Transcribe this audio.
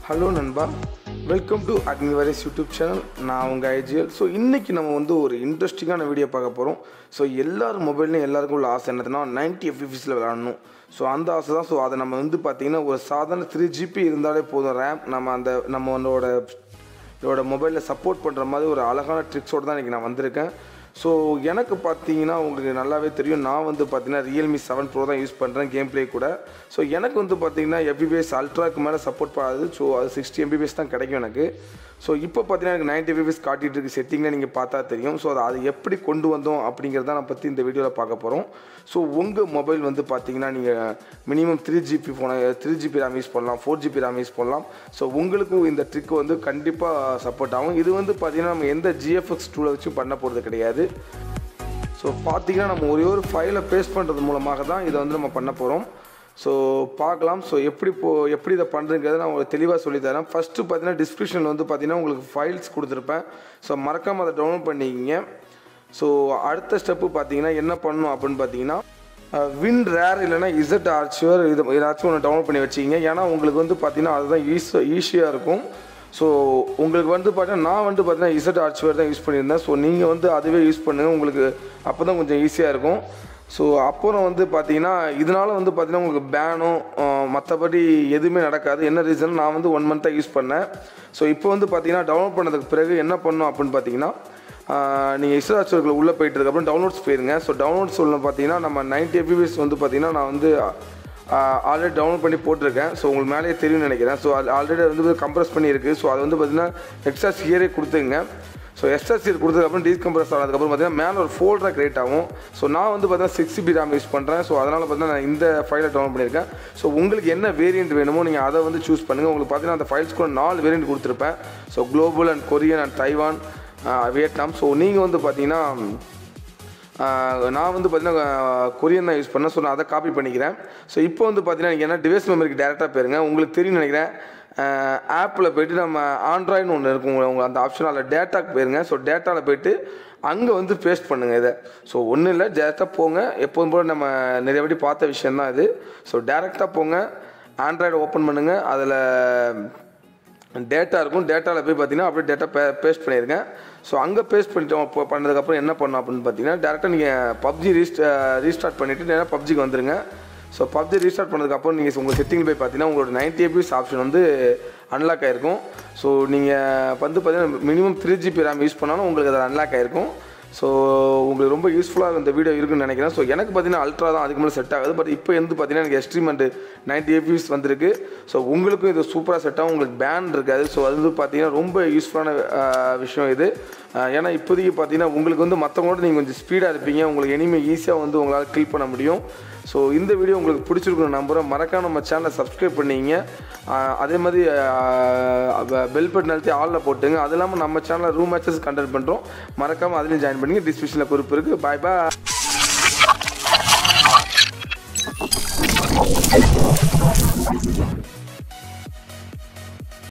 Hello நண்பா, welcome to அக்னிவரேஸ் YouTube channel. நான் உங்கள் ஐஜிஎல். ஸோ இன்றைக்கி நம்ம வந்து ஒரு இன்ட்ரெஸ்டிங்கான வீடியோ பார்க்க போகிறோம். ஸோ எல்லாரும் மொபைல்லையும் எல்லாருக்கும் உள்ள ஆசை என்னதுன்னா 90 FPSல விளாடணும். ஸோ அந்த ஆசை தான். ஸோ அதை நம்ம வந்து பார்த்திங்கன்னா ஒரு சாதாரண 3GB இருந்தாலே போதும் ரேம். நம்மளோட மொபைலில் சப்போர்ட் பண்ணுற மாதிரி ஒரு அழகான ட்ரிக்ஸோடு தான் இன்றைக்கி நான் வந்திருக்கேன். ஸோ எனக்கு பார்த்தீங்கன்னா உங்களுக்கு நல்லாவே தெரியும், நான் வந்து பார்த்தீங்கன்னா Realme 7 Pro தான் யூஸ் பண்ணுறேன் கேம் ப்ளே கூட. ஸோ எனக்கு வந்து பார்த்தீங்கன்னா FPS அல்ட்ராக்கு மேலே சப்போர்ட் பண்ணாது. ஸோ அது 60 MPS தான் கிடைக்கும் எனக்கு. ஸோ இப்போ பார்த்தீங்கன்னா எனக்கு 90 FPS காட்டிகிட்டு இருக்கு செட்டிங்கில், நீங்கள் பார்த்தா தெரியும். ஸோ அதை எப்படி கொண்டு வந்தோம் அப்படிங்கிறத நான் பற்றி இந்த வீடியோவில் பார்க்க போகிறோம். ஸோ உங்கள் மொபைல் வந்து பார்த்தீங்கன்னா நீங்கள் மினிமம் 3GB RAM யூஸ் பண்ணலாம், 4GB RAM யூஸ் பண்ணலாம். ஸோ உங்களுக்கும் இந்த ட்ரிக் வந்து கண்டிப்பாக சப்போர்ட் ஆகும். இது வந்து பார்த்தீங்கன்னா நம்ம எந்த GFX டூலை வச்சும் பண்ண போகிறது கிடையாது. ஸோ பார்த்தீங்கன்னா நம்ம ஒரே ஒரு ஃபைலை பேஸ்ட் பண்ணுறது மூலமாக தான் இதை வந்து நம்ம பண்ண போகிறோம். ஸோ பார்க்கலாம். ஸோ எப்படி இதை பண்ணுறதுங்கிறத நான் உங்களுக்கு தெளிவாக சொல்லித்தரேன். ஃபஸ்ட்டு பார்த்தீங்கன்னா டிஸ்கிரிப்ஷனில் வந்து பார்த்தீங்கன்னா உங்களுக்கு ஃபைல்ஸ் கொடுத்துருப்பேன். ஸோ மறக்காமல் அதை டவுன்லோட் பண்ணிக்கிங்க. ஸோ அடுத்த ஸ்டெப்பு பார்த்தீங்கன்னா என்ன பண்ணணும் அப்படின்னு பார்த்தீங்கன்னா WinRAR இல்லைனா ZArchiver இது ஏதாச்சும் ஒன்று டவுன்லோட் பண்ணி வச்சிக்கிங்க. ஏன்னா உங்களுக்கு வந்து பார்த்தீங்கன்னா அதுதான் ஈஸியாக இருக்கும். ஸோ உங்களுக்கு வந்து பார்த்தீங்கன்னா நான் வந்து பார்த்தீங்கன்னா ZArchiver தான் யூஸ் பண்ணியிருந்தேன். ஸோ நீங்கள் வந்து அதுவே யூஸ் பண்ணுங்கள், உங்களுக்கு அப்போ தான் கொஞ்சம் ஈஸியாக இருக்கும். ஸோ அப்புறம் வந்து பார்த்தீங்கன்னா இதனால் வந்து பார்த்தீங்கன்னா உங்களுக்கு பேனும் மற்றபடி எதுவுமே நடக்காது. என்ன ரீசன், நான் வந்து 1 மந்த்தாக யூஸ் பண்ணேன். ஸோ இப்போ வந்து பார்த்தீங்கன்னா டவுன்லோட் பண்ணதுக்கு பிறகு என்ன பண்ணணும் அப்படின்னு பார்த்தீங்கன்னா நீங்கள் ZArchiverக்குள்ள உள்ளே போய்ட்டுருக்கப்புறம் டவுன்லோட்ஸ் போயிருங்க. ஸோ டவுன்லோட்ஸ் உள்ள பார்த்தீங்கன்னா நம்ம 90 FPS வந்து பார்த்தீங்கன்னா நான் வந்து ஆல்ரெடி டவுன்லோட் பண்ணி போட்டிருக்கேன். ஸோ உங்களுக்கு மேலேயே தெரியும்னு நினைக்கிறேன். ஸோ அது ஆல்ரெடி வந்து கம்ப்ரஸ் பண்ணியிருக்கு. ஸோ அது வந்து பார்த்தீங்கன்னா எக்ஸ்ட்ரா சியரே கொடுத்துங்க. ஸோ எக்ஸ்ட்ரா சியர் கொடுத்ததுக்கப்புறம் டீகம்ப்ரஸ் ஆனதுக்கப்புறம் பார்த்தீங்கன்னா மேலே ஒரு ஃபோல்டராக க்ரியேட் ஆகும். ஸோ நான் வந்து பார்த்தீங்கன்னா 6GB RAM யூஸ் பண்ணுறேன். ஸோ அதனால் பார்த்தீங்கன்னா நான் இந்த ஃபைலை டவுன்லோட் பண்ணியிருக்கேன். ஸோ உங்களுக்கு என்ன வேரியண்ட் வேணுமோ நீங்கள் அதை வந்து சூஸ் பண்ணுங்கள். உங்களுக்கு பார்த்தீங்கன்னா அந்த ஃபைல்ஸ் கூட 4 வேரியண்ட் கொடுத்துருப்பேன். So global and Korean and Taiwan, Vietnam. So நீங்கள் வந்து பார்த்தீங்கன்னா நான் வந்து பார்த்தீங்கன்னா கொரியன் தான் யூஸ் பண்ணேன். ஸோ நான் அதை காப்பி பண்ணிக்கிறேன். ஸோ இப்போ வந்து பார்த்தீங்கன்னா நீங்கள் என்ன டிவைஸ் மெமரிக்கு டேரெக்டாக போயிருங்க. உங்களுக்கு தெரியும் நினைக்கிறேன், ஆப்பில் போய்ட்டு நம்ம ஆண்ட்ராய்டுன்னு ஒன்று இருக்கும், உங்கள் அந்த ஆப்ஷனில் டேட்டாக்கு போயிருங்க. ஸோ டேட்டாவில் போய்ட்டு அங்கே வந்து பேஸ்ட் பண்ணுங்கள் இதை. ஸோ ஒன்றும் இல்லை, டேரெக்டாக போங்க. எப்போதும் போல் நம்ம நிறைய வாட்டி பார்த்த விஷயந்தான் இது. ஸோ டேரெக்டாக போங்க, ஆண்ட்ராய்டு ஓப்பன் பண்ணுங்கள். அதில் டேட்டா இருக்கும். டேட்டாவில் போய் பார்த்தீங்கன்னா அப்படியே டேட்டா பேஸ்ட் பண்ணிடுங்க. ஸோ அங்கே பேஸ்ட் பண்ணிட்டு பண்ணதுக்கப்புறம் என்ன பண்ணணும் அப்படின்னு பார்த்தீங்கன்னா டேரெக்டாக நீங்கள் PUBG ரீஸ்டார்ட் பண்ணிவிட்டு நேராக PUBGக்கு வந்துடுங்க. ஸோ PUBG ரீஸ்டார்ட் பண்ணதுக்கப்புறம் நீங்கள் உங்கள் செட்டிங் போய் பார்த்தீங்கன்னா உங்களோட 90 FPS ஆப்ஷன் வந்து அன்லாக் ஆகிருக்கும். ஸோ நீங்கள் வந்து பார்த்தீங்கன்னா மினிமம் 3GB RAM யூஸ் பண்ணாலும் உங்களுக்கு அது அன்லாக் ஆகிருக்கும். ஸோ உங்களுக்கு ரொம்ப யூஸ்ஃபுல்லாக இந்த வீடியோ இருக்குன்னு நினைக்கிறேன். ஸோ எனக்கு பார்த்தீங்கன்னா அல்ட்ரா தான் அதுக்கு மேலே செட் ஆகுது. பட் இப்போ வந்து பார்த்தீங்கன்னா எனக்கு எக்ஸ்ட்ரீம் அண்ட் 90 FPS வந்திருக்கு. ஸோ உங்களுக்கும் இது சூப்பராக செட் ஆகும், உங்களுக்கு பேன் இருக்காது. ஸோ அது வந்து பார்த்தீங்கன்னா ரொம்ப யூஸ்ஃபுல்லான விஷயம் இது. ஏன்னா இப்போதைக்கு பார்த்தீங்கன்னா உங்களுக்கு வந்து மற்றவங்களோட நீங்கள் கொஞ்சம் ஸ்பீடாக இருப்பீங்க, உங்களுக்கு இனிமே ஈஸியாக வந்து உங்களால் கில் பண்ண முடியும். ஸோ இந்த வீடியோ உங்களுக்கு பிடிச்சிருக்குன்னு நம்புகிறேன். மறக்காம நம்ம சேனலை சப்ஸ்கிரைப் பண்ணிங்க. அதே மாதிரி பெல் பட்டன் அழுத்தி ஆளில் போட்டுங்க. அது இல்லாமல் நம்ம சேனலில் ரூம் மேட்சஸ் கண்டக்ட் பண்ணுறோம், மறக்காமல் அதுலேயும் ஜாயின் பண்ணிங்க. டிஸ்கிரிப்ஷனில் குறிப்பு இருக்குது. பாய்.